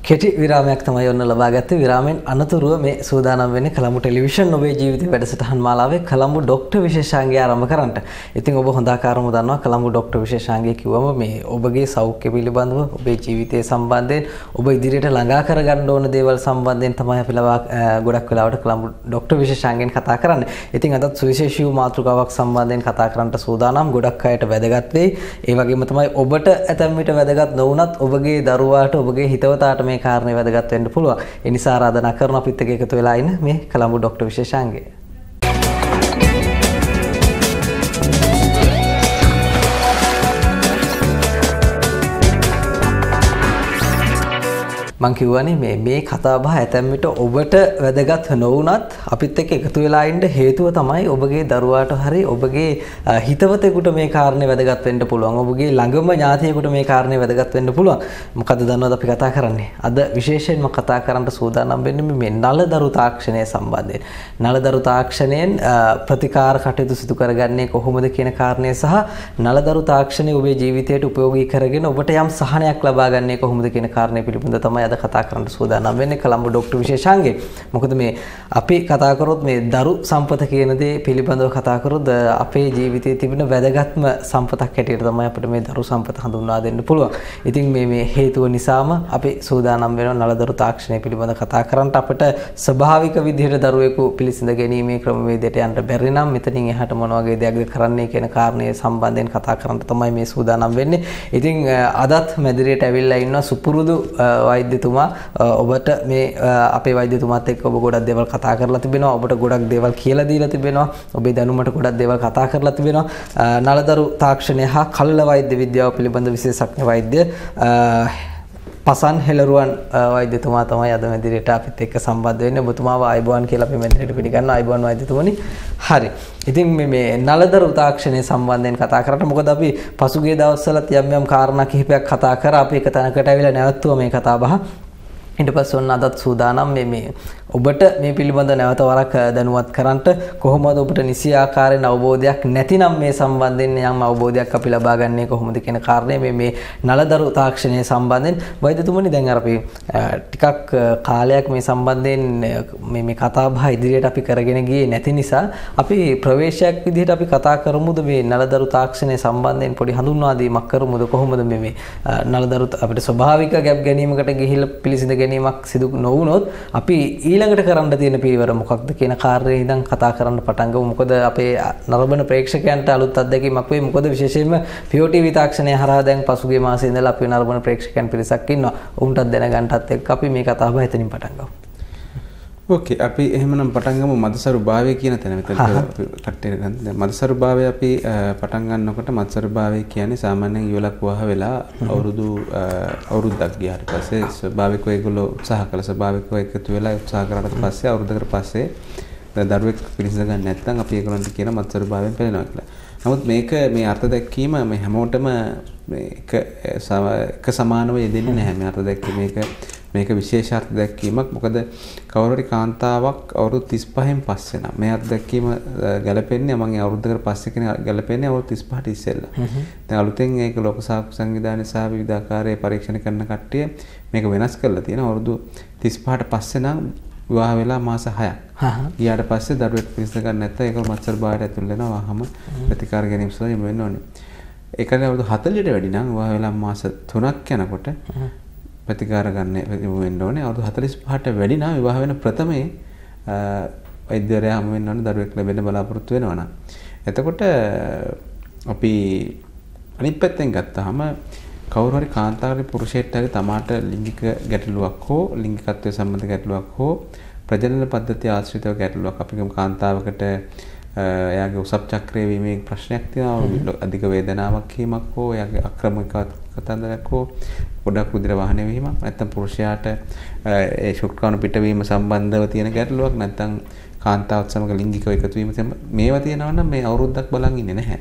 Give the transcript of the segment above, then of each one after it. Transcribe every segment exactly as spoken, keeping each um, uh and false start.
කෙටි විරාමයක් තමයි ඔන්න ලබා ගත්තේ. විරාමෙන් අනතුරුව මේ සූදානම් වෙන්නේ කොළඹ ටෙලිවිෂන් ඔබේ ජීවිතේ වැඩසටහන් මාලාවේ කොළඹ ડોක්ටර් විශේෂාංගය ආරම්භ කරන්නට. ඉතින් ඔබ හොඳාකාරව දන්නවා කොළඹ ડોක්ටර් විශේෂාංගය කිව්වම මේ ඔබගේ සෞඛ්‍ය පිළිබඳව ඔබේ ජීවිතය සම්බන්ධයෙන් ඔබ ඉදිරියට ළඟා කරගන්න ඕන දේවල් සම්බන්ධයෙන් තමයි අපි ලබා ගොඩක් වෙලාවට කොළඹ ડોක්ටර් විශේෂාංගයෙන් කතා කරන්නේ. ඉතින් අදත් සුවිශේෂී මාතෘකාවක් සම්බන්ධයෙන් කතා කරන්නට සූදානම්. ගොඩක් අයට වැදගත් වෙයි. ඒ වගේම තමයි ඔබට ඇතැම් විට වැදගත් නොවුනත් ඔබගේ දරුවාට ඔබගේ හිතවතාට මේ කාරණේ වැදගත් වෙන්න පුළුවන්. ඒ නිසා ආරාධනා කරන අපිත් එක්ක එකතු වෙලා ඉන්න මේ කොළඹ ડોක්ටර් විශේෂාංගය. මම කියවනේ මේ මේ කතා බහ ඇතැම් විට ඔබට වැදගත් නොවුනත් අපිත් එක්ක එකතු වෙලා ඉන්න හේතුව තමයි ඔබගේ දරුවාට හරි ඔබගේ හිතවතෙකුට මේ කාරණේ වැදගත් වෙන්න පුළුවන්. ඔබගේ ළඟම ඥාතියෙකුට මේ කාරණේ වැදගත් වෙන්න පුළුවන්. මොකද දන්නවද අපි කතා කරන්නේ? අද විශේෂයෙන්ම කතා කරන්න සූදානම් වෙන්නේ මේ නලදරු තාක්ෂණය සම්බන්ධයෙන්. නලදරු තාක්ෂණයෙන් ප්‍රතිකාර කටයුතු සිදු කරගන්නේ කොහොමද කියන කාරණේ සහ නලදරු තාක්ෂණය ඔබේ ජීවිතයට උපයෝගී කරගෙන ඔබට යම් සහනයක් ලබා ගන්නේ කොහොමද කියන කාරණේ පිළිබඳව තමයි කතා කරන්න සූදානම් වෙන්නේ කොළඹ ડોක්ටර් විශේෂාංගය. මොකද මේ අපි කතා කරොත් මේ දරු සම්පත කියන දේ පිළිබඳව කතා කරොත් අපේ ජීවිතයේ තිබෙන වැදගත්ම සම්පතක් හැටියට තමයි අපිට මේ දරු සම්පත හඳුන්වා දෙන්න පුළුවන්. ඉතින් මේ මේ හේතුව නිසාම අපි සූදානම් වෙනවා නලදරු තාක්ෂණය පිළිබඳව කතා කරන්න. අපිට ස්වභාවික විදිහට දරුවෙකු පිළිසිඳ ගැනීමේ ක්‍රමවේදයට යන්න බැරි නම් මෙතනින් එහාට මොන වගේ දෙයක්ද කරන්නේ කියන කාරණේ සම්බන්ධයෙන් කතා කරන්න තමයි මේ සූදානම් වෙන්නේ. ඉතින් අදත් මැදිරියට ඇවිල්ලා ඉන්නවා සුපුරුදු වෛද්‍ය ඔබට මේ අපේ වෛද්‍යතුමාත් එක්ක ඔබ ගොඩක් දේවල් කතා කරලා තිබෙනවා. ඔබට ගොඩක් දේවල් කියලා දීලා තිබෙනවා. ඔබේ දැනුමට ගොඩක් දේවල් කතා කරලා තිබෙනවා. නලදරු තාක්ෂණය හා කළල වෛද්‍ය විද්‍යාව පිළිබඳ විශේෂඥ වෛද්‍ය පසන් හෙළරුවන් වෛද්‍යතුමා තමයි අද මැදිරියට අපිත් එක්ක සම්බන්ධ වෙන්නේ. ඔබතුමාව ආයුබෝවන් කියලා අපි මැදිරියට පිළිගන්නවා. ආයුබෝවන් වෛද්‍යතුමනි. හරි. ඉතින් මේ මේ නලදරු තාක්ෂණය සම්බන්ධයෙන් කතා කරලා මොකද අපි පසුගිය දවස්වලත් යම් යම් කාරණා කිහිපයක් කතා කරා. අපි එක තැනකට ඇවිල්ලා නැවතුවා මේ කතා බහ. ඊට පස්සේ ඔන්න අදත් සූදානම් මේ මේ ඔබට මේ පිළිබඳ නැවත වරක් දැනුවත් කරන්නට කොහොමද ඔබට නිසි ආකාරයෙන් අවබෝධයක් නැතිනම් මේ සම්බන්ධයෙන් යම් අවබෝධයක් අපි ලබා ගන්නේ කොහොමද කියන කාරණේ මේ මේ නලදරු තාක්ෂණය සම්බන්ධයෙන් වෛද්‍යතුමනි දැන් අර අපි ටිකක් කාලයක් මේ සම්බන්ධයෙන් මේ මේ කතා බහ ඉදිරියට අපි කරගෙන ගියේ නැති නිසා අපි ප්‍රවේශයක් විදිහට අපි කතා කරමුද මේ නලදරු තාක්ෂණය සම්බන්ධයෙන් පොඩි හඳුන්වා දීමක් කරමුද කොහොමද මේ මේ නලදරු අපිට ස්වභාවික ගැප් ගැනීමකට ගිහිල්ලා පිළිසිඳ ගැනීමක් සිදු නොවුනොත් අපි ඊළඟට කරන්න තියෙන පියවර මොකක්ද කියන කාර්යය ඉඳන් කතා කරන්න පටන් ගමු. මොකද අපේ නරඹන ප්‍රේක්ෂකයන්ට අලුත් අත්දැකීමක් වෙයි. මොකද විශේෂයෙන්ම පියෝ ටීවී තාක්ෂණය හරහා දැන් පසුගිය මාසයේ ඉඳලා අපි නරඹන ප්‍රේක්ෂකයන් පිරිසක් ඉන්නවා. උන්ටත් දැනගන්නටත් එක්ක අපි මේ කතාව එතනින් පටන් ගමු. ඕකේ අපි එහෙමනම් පටන් ගමු මදසරු භාවය කියන තැන. මෙතන කට්ටිය ගන්න. දැන් මදසරු භාවය අපි පටන් ගන්නකොට මදසරු භාවය කියන්නේ සාමාන්‍යයෙන් ඉවලක් වහ වෙලා අවුරුදු අවුරුද්දක් ගියාට පස්සේ ස්වභාවිකව ඒගොල්ලෝ උත්සාහ කළ ස්වභාවිකව එකතු වෙලා උත්සාහ කරාට පස්සේ අවුරුද්දකට පස්සේ දරුවෙක් පිළිසිඳ ගන්න නැත්නම් අපි ඒගොල්ලන්ට කියන මදසරු භාවයෙන් පෙළෙනවා කියලා. නමුත් මේක මේ අර්ථ දැක්වීම මේ හැමෝටම මේක එක සමානව යෙදෙන්නේ නැහැ. මේ අර්ථ දැක්වීම මේක මේක විශේෂ අර්ථ දැක්වීමක්. මොකද කවුරු හරි කාන්තාවක් අවුරුදු තිස් පහෙන් පස්සේ නම් මේ අර්ථ දැක්වීම ගැලපෙන්නේ මම අවුරුද්දකට පස්සේ කියන ගැලපෙන්නේ අවුරුදු තිස් පහට ඉස්සෙල්ලා. දැන් අලුතෙන් ඒක ලෝක සාක්ෂි සංවිධානය සහ විවිධාකාරයේ පරීක්ෂණ කරන කට්ටිය මේක වෙනස් කරලා තියෙනවා. අවුරුදු තිස් පහට පස්සේ නම් විවාහ වෙලා මාස හයක්. ඊට පස්සේ දරුවෙක් පිළිසිඳ ගන්න නැත්නම් ඒක මත්සර භාවයට ඇතුල් වෙනවා. වහම ප්‍රතිකාර ගැනීම සඳහා යොමු වෙන්න ඕනේ. ඒකනේ අවුරුදු හතළියට වැඩි නම් විවාහ වෙලා මාස තුනක් යනකොට ප්‍රතිකාර ගන්න වෙන්න ඕනේ. අවුරුදු හතළිස් පහට වැඩි නම් විවාහ වෙන ප්‍රථමයේ වෛද්‍යවරයා හමු වෙන්න ඕනේ දරුවෙක් ලැබෙන්න බලාපොරොත්තු වෙනවා නම්. එතකොට අපි අනිත් පැත්තෙන් ගත්තාම කවුරු හරි කාන්තාවගේ පුරුෂයෙක්ට හරි තමාට ලිංගික ගැටලුවක් හෝ ලිංගිකත්වයේ සම්බන්ධ ගැටලුවක් හෝ ප්‍රජනන පද්ධතිය ආශ්‍රිතව ගැටලුවක් අපි කියමු කාන්තාවකට එයාගේ උසප් චක්‍රයේ වීමේ ප්‍රශ්නයක් තියෙනවා අධික වේදනාවක් කීමක් හෝ එයාගේ අක්‍රමික කතන්දරයක් හෝ ගොඩක් රුධිර වහනය වීමක් නැත්නම් පුරුෂයාට ඒ ශුක්‍රාණු පිටවීම සම්බන්ධව තියෙන ගැටලුවක් නැත්නම් කාන්තාවත් සමග ලිංගිකව එකතු වීම මේවා තියෙනවා නම් මේ අවුරුද්දක් බලන් ඉන්නේ නැහැ.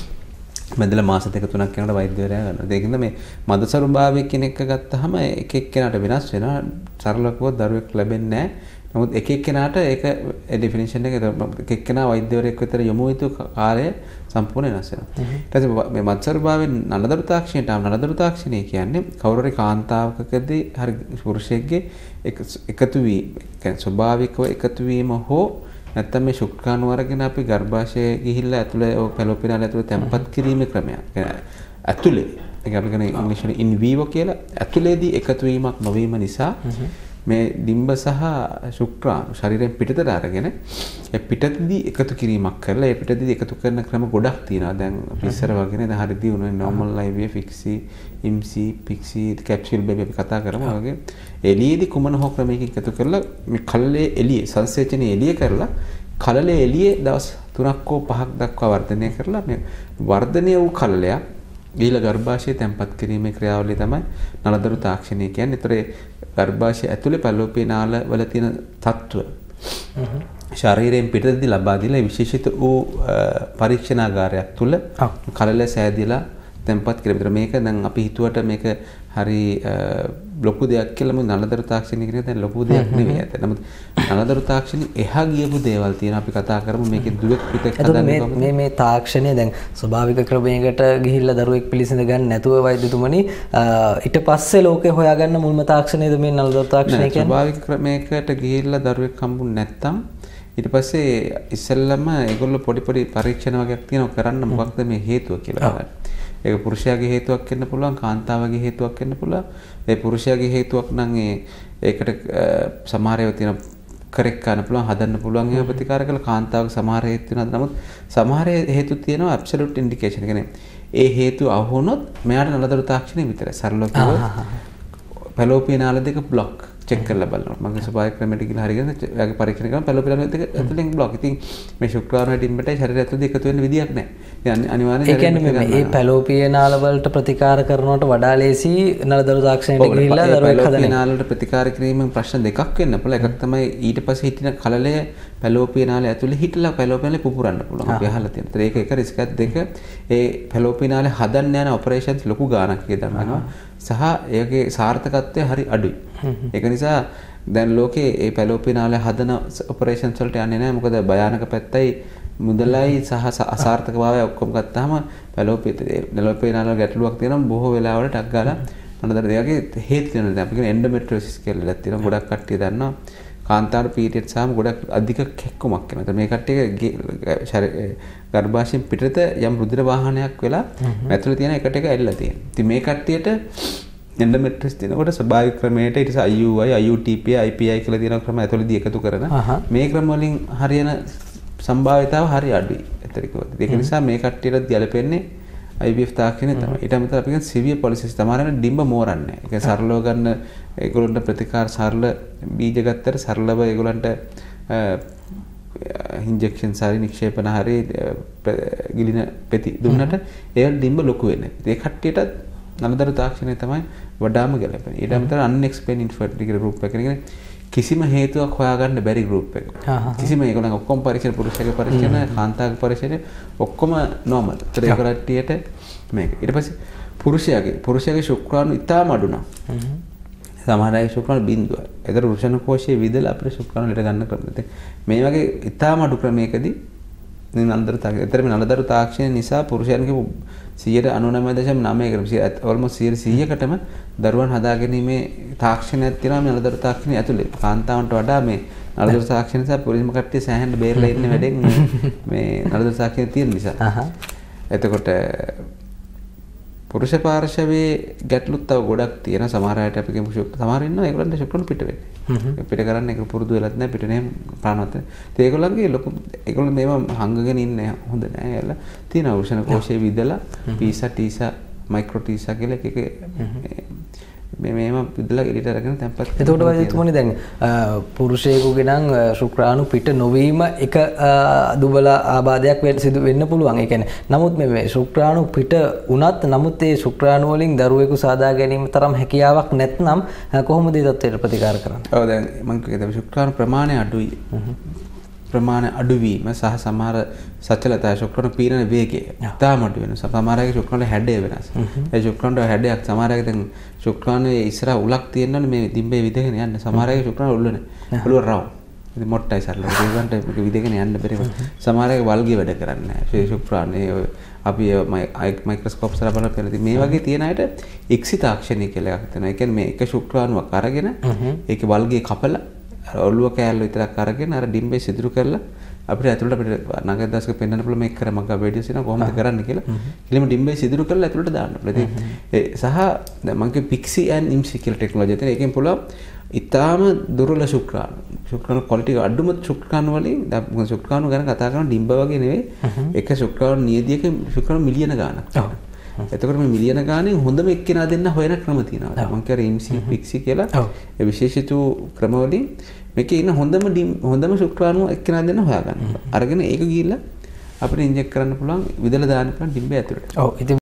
මැදලා මාස දෙක තුනක් යනකොට වෛද්‍යවරයා ගන්නවා. ඒකින්ද මේ මදසරු භාවය කියන එක ගත්තාම එක එක්කෙනාට වෙනස් වෙනවා. සරලව කිව්වොත් දරුවෙක් ලැබෙන්නේ නැහැ. නමුත් එක එක්කෙනාට ඒක ඩෙෆිනිෂන් එක එක එක්කෙනා වෛද්‍යවරයෙක් විතර යොමු යුතු කාලය සම්පූර්ණ වෙනස් වෙනවා. ඊට පස්සේ මේ මත්සරුභාවයෙන් නලදරු තාක්ෂණයට ආව නලදරු තාක්ෂණය කියන්නේ කවුරු හරි කාන්තාවකකදී හරි පුරුෂයෙක්ගේ එකතු වීම, කියන්නේ ස්වභාවිකව එකතු වීම හෝ නැත්නම් මේ ශුක්‍රාණු අරගෙන අපි ගර්භාෂයේ ගිහිල්ලා ඇතුළේ පැලෝපිනාල ඇතුළේ තැම්පත් කිරීමේ ක්‍රමයක්. ඇතුළේ ඒක අපි කියන ඉංග්‍රීසියෙන් ඉන් වීවෝ කියලා ඇතුළේදී එකතු වීමක් නොවීම නිසා මේ ඩිම්බ සහ ශුක්‍රාණු ශරීරයෙන් පිටතට අරගෙන ඒ පිටතදී එකතු කිරීමක් කරලා ඒ පිටතදී එකතු කරන ක්‍රම ගොඩක් තියෙනවා. දැන් අපි ඉස්සර වගේ දැන් හරි දියුණුවේ normal I V F, I C S I, I M C, P I C S I, capsule baby අපි කතා කරමු. ඒ වගේ එළියේදී කුමන හෝ ක්‍රමයකින් එකතු කරලා මේ කලලේ එළියේ සංසේචනයේ එළිය කරලා කලලේ එළියේ දවස් තුනක් හෝ පහක් දක්වා වර්ධනය කරලා මේ වර්ධනය වූ කලලයක් ඊළ ගර්භාෂයේ තැම්පත් කිරීමේ ක්‍රියාවලිය තමයි නලදරු තාක්ෂණය කියන්නේ. ඒතර ගර්භාෂය ඇතුලේ පැලෝපිය නාල වල තියෙන තත්ත්ව ශරීරයෙන් පිටතදී ලබා දීලා විශේෂිත වූ පරීක්ෂණාගාරයක් තුල කලල සෑදිලා තැම්පත් කිරීම. මේක දැන් අපි හිතුවට මේක හරි ලොකු දෙයක් කියලා මොකද නලදරු තාක්ෂණය කියන එක දැන් ලොකු දෙයක් නෙවෙයි ඇත්ත. නමුත් නලදරු තාක්ෂණය එහා ගියපු දේවල් තියෙනවා. අපි කතා කරමු මේකේ දුවෙක් පිටක් හදන්නේ කොහොමද? මේ මේ තාක්ෂණය දැන් ස්වභාවික ක්‍රමයකට ගිහිල්ලා දරුවෙක් පිළිසිඳ ගන්න නැතුව වෛද්‍යතුමනි ඊට පස්සේ ලෝකේ හොයාගන්න මුල්ම තාක්ෂණයද මේ නලදරු තාක්ෂණය කියන්නේ? ස්වභාවික ක්‍රමයකට ගිහිල්ලා දරුවෙක් හම්බුනේ නැත්තම් ඊට පස්සේ ඉස්සෙල්ලම ඒගොල්ලෝ පොඩි පොඩි පරීක්ෂණ වගේක් තියෙනවා කරන්න මොකක්ද මේ හේතුව කියලා බලන්න. ඒක පුරුෂයාගේ හේතුවක් වෙන්න පුළුවන්, කාන්තාවගේ හේතුවක් වෙන්න පුළුවන්. ඒ පුරුෂයාගේ හේතුවක් නම් ඒ ඒකට සමහර ඒවා තියෙන කරෙක්ට් කරන්න පුළුවන්, හදන්න පුළුවන් ඒවා ප්‍රතිකාර කළ කාන්තාවගේ සමහර හේතු වෙනවා. නමුත් සමහර හේතු තියෙනවා ඇබ්සලියුට් ඉන්ඩිකේෂන්. කියන්නේ ඒ හේතු අහු වුණොත් මෙයාට නලදරු තාක්ෂණය විතරයි. සරලව කිව්වොත් පැලෝපිය නාල දෙක බ්ලොක් චෙක් කරලා බලනවා. මගේ ස්වභාවික ක්‍රමයට ගිහලා හරියට එයාගේ පරීක්ෂණ කරන පැලෝපිය නාල දෙක ඇතුලෙන් බ්ලොක්. ඉතින් මේ ශුක්‍රාණු ඩිම්බටයි ශරීරය ඇතුලේ එකතු වෙන්න විදියක් නැහැ. ඒ අනිවාර්යයෙන් ඒ කියන්නේ මේ පැලෝපිය නාල වලට ප්‍රතිකාර කරනවට වඩා ලේසි නලදරු තාක්ෂණයට ගිහිල්ලා දරුවෙක් හදන. පැලෝපිය නාල වලට ප්‍රතිකාර කිරීමෙන් ප්‍රශ්න දෙකක් වෙන්න පුළුවන්. එකක් තමයි ඊට පස්සේ හිටින කලලය පැලෝපිය නාලය ඇතුලේ හිටලා පැලෝපිය නාලේ පුපුරන්න පුළුවන්. අපි අහලා තියෙනවා. ඒක එක රිස්ක් එකක්. දෙක ඒ පැලෝපිය නාලේ හදන්න යන ඔපරේෂන්ස් ලොකු ගාණක් කියනවා. සහ ඒකේ සාර්ථකත්වය හරි අඩුයි. ඒක නිසා දැන් ලෝකේ ඒ පැලෝපිය නාලය හදන ඔපරේෂන්ස් වලට යන්නේ නැහැ. මොකද භයානක පැත්තයි මුදලයි සහ අසාර්ථකභාවය ඔක්කොම ගත්තාම පැලෝපිය පැලෝපිය නාල ගැටලුවක් තියෙනවා. බොහෝ වෙලාවට ටක් ගාලා නලදරු දෙකේ හේතු වෙනවා. දැන් අපි කියන එන්ඩෝමෙට්‍රියොසිස් කියලා එකක් තියෙනවා. ගොඩක් කට්ටිය දන්නවා. කාන්තාර පීරියඩ් සාම ගොඩක් අධික කැක්කුමක් වෙනවා. මේ කට්ටිය ගර්භාෂයෙන් පිටත යම් රුධිර වාහනයක් වෙලා ඇතුළේ තියෙන එකට එක ඇරිලා තියෙනවා. ඉතින් මේ කට්ටියට එන්ඩෝමෙට්‍රියොසිස් තියෙනකොට ස්වභාවික ක්‍රමයට ඊට පස්සේ I U I, I U T P, I P I කියලා තියෙන ක්‍රම ඇතුළේදී එකතු කරන මේ ක්‍රම වලින් හරියන සම්භාවිතාව හරි අඩුයි. ඇත්තට ඒක නිසා මේ කට්ටියට ගැලපෙන්නේ I V F තාක්ෂණය තමයි. ඊට අමතරව අපි කියන සිවියර් පොලිසිස් තමයි ඩිම්බ මෝරන්නේ. ඒක සරලව ගන්න ඒගොල්ලන්ට ප්‍රතිකාර සරල බීජ ගත්තට සරලව ඒගොල්ලන්ට ඉන්ජෙක්ෂන් සාරි නික්ෂේපන හරි ගිලින පෙති දුන්නට ඒ ඩිම්බ ලොකු වෙන්නේ. ඒ කට්ටියටත් නලදරු තාක්ෂණය තමයි වඩාම ගැලපෙන්නේ. ඊට අමතරව unexplained infertility කියලා group එක කියන්නේ කිසිම හේතුවක් හොයාගන්න බැරි group එක. කිසිම ඒගොල්ලන් ඔක්කොම පරීක්ෂණ පුරුෂයාගේ පරීක්ෂණ කාන්තාවගේ පරීක්ෂණ ඔක්කොම normal. ඒතර ඒ කට්ටියට මේක. ඊට පස්සේ පුරුෂයාගේ පුරුෂයාගේ ශුක්‍රාණු ඉතාම අඩු නම් සමහර අය ශුක්‍රාණු බිඳුවයි. ඒතර වෘෂණ කෝෂයේ විදලා අපිට ශුක්‍රාණු ලෙඩ ගන්න ක්‍රම. මේ වගේ ඉතාම අඩු ක්‍රමයකදී මේ නලදරු තාක්ෂණය. ඒතර මේ නලදරු තාක්ෂණය නිසා පුරුෂයන්ගේ සියයට අනූනවය දශම නවය almost සීයකටම දරුවන් හදාගැනීමේ තාක්ෂණයක් තියෙනවා මේ නලදරු තාක්ෂණය ඇතුලේ. කාන්තාවන්ට වඩා මේ නලදරු තාක්ෂණය නිසා පුරුෂම කට්ටිය සෑහෙන බේරලා ඉන්නේ වැඩෙන් මේ නලදරු තාක්ෂණය තියෙන නිසා. එතකොට පුරුෂ පාර්ශවයේ ගැටලුත් තව ගොඩක් තියෙනවා. සමහර අයට අපි කියමු සමහර ඉන්නවා ඒගොල්ලන්ට ශුක්‍රාණු පිට වෙන්නේ. පිට කරන්න ඒක පුරුදු වෙලත් නැහැ පිට නේ ප්‍රාණවත්. ඒ ඒගොල්ලන්ගේ ලොකු ඒගොල්ලෝ මේව හංගගෙන ඉන්නේ හොඳ නෑ. එයාලා තියෙන වෘෂණ කෝෂයේ විදලා පීසා ටීසා මයික්‍රෝ ටීසා කියලා එක එක මේ මේව විදලා එළියට අරගෙන තැම්පත් කරනවා. එතකොට වෛද්‍යතුමනි දැන් පුරුෂයෙකුගේ නම් ශුක්‍රාණු පිට නොවීම එක දුබල ආබාධයක් සිදු වෙන්න පුළුවන්. ඒ කියන්නේ නමුත් මේ ශුක්‍රාණු පිට වුණත් නමුත් ඒ ශුක්‍රාණු වලින් දරුවෙකු සාදා ගැනීම තරම් හැකියාවක් නැත්නම් කොහොමද ඒ තත්ත්වයට ප්‍රතිකාර කරන්නේ? ඔව් දැන් මම කියනවා ශුක්‍රාණු ප්‍රමාණය අඩුයි. ප්‍රමාණය අඩුවීම සහ සමහර සචලතා ශුක්‍රාණු පීඩන වේගය ඉතාම අඩු වෙනවා. සමහර අයගේ ශුක්‍රාණු හැඩය වෙනස්. ඒ ශුක්‍රාණු හැඩයක් සමහර අයගේ දැන් ශුක්‍රාණුවේ ඉස්සරහ උලක් තියෙනවනේ මේ දිම්බේ විදගෙන යන්න. සමහර අයගේ ශුක්‍රාණු උල්ල නැහැ. ඔළුව රවුම්. ඉතින් මොට්ටයි සරල. ඒකට මේක විදගෙන යන්න බැරි. සමහර අය වල්ගේ වැඩ කරන්නේ නැහැ. ශුක්‍රාණු අපි මයික්‍රොස්කෝප් සලා බලලා ඉතින් මේ වගේ තියෙන අයට එක්සි තාක්ෂණය කියලා එකක් තියෙනවා. ඒ කියන්නේ මේ එක ශුක්‍රාණුවක් අරගෙන ඒකේ වල්ගේ කපලා ඔළුව කෑල්ල විතරක් අරගෙන අර ඩිම්බේ සිදුරු කරලා අපිට ඇතුළට අපිට නගර දශක පෙන්වන්න පුළුවන් මේක කර මම වීඩියෝස් එනවා කොහොමද කරන්නේ කියලා. ඊළඟ ඩිම්බේ සිදුරු කරලා ඇතුළට දාන්න පුළුවන්. ඉතින් ඒ සහ මම කිය පික්සි ඇන් ඉම්සි කියලා ටෙක්නොලොජි තියෙන. ඒකෙන් පුළුවන් ඊටාම දුර්වල ශුක්‍රාණු. ශුක්‍රාණු ක්වොලිටි අඩුම ශුක්‍රාණු වලින් දැන් ශුක්‍රාණු ගැන කතා කරන ඩිම්බ වගේ නෙවෙයි. එක ශුක්‍රාණු නියදියක ශුක්‍රාණු මිලියන ගාණක්. එතකොට මේ මිලියන ගාණෙන් හොඳම එක්කෙනා දෙන්න හොයන ක්‍රම තියෙනවා. මම කියර ඉම්සි පික්සි කියලා ඒ විශේෂිත ක්‍රම වලින් මේකේ ඉන්න හොඳම හොඳම ශුක්‍රාණු එක්කෙනා දෙන්න හොයාගන්න. අරගෙන ඒක ගිහිල්ලා අපිට ඉන්ජෙක්ට් කරන්න පුළුවන් විදලා දාන්න පුළුවන් ඩිම්බේ ඇතුළට. ඔව්.